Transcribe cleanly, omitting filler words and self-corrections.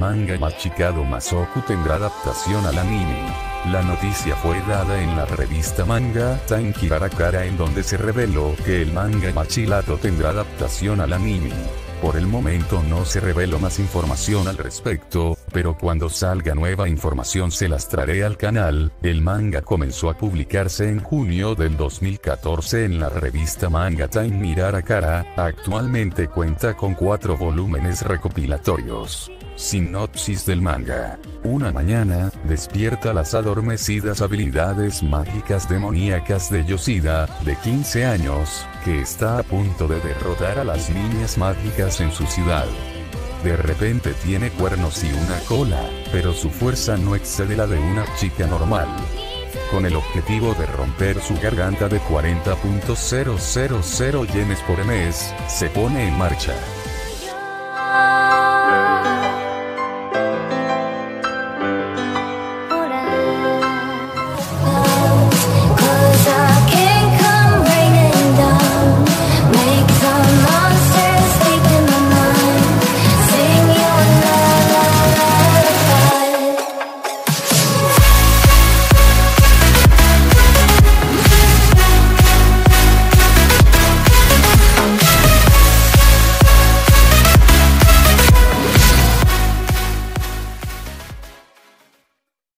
manga Machikado Masoku tendrá adaptación al anime. La noticia fue dada en la revista Manga Time Kirarakara, en donde se reveló que el manga Machilato tendrá adaptación al anime. Por el momento no se reveló más información al respecto, pero cuando salga nueva información se las traeré al canal. El manga comenzó a publicarse en junio del 2014 en la revista Manga Time Kirarakara. Actualmente cuenta con 4 volúmenes recopilatorios. Sinopsis del manga. Una mañana, despierta las adormecidas habilidades mágicas demoníacas de Yoshida, de 15 años, que está a punto de derrotar a las niñas mágicas en su ciudad. De repente tiene cuernos y una cola, pero su fuerza no excede la de una chica normal. Con el objetivo de romper su garganta de 40.000 yenes por mes, se pone en marcha.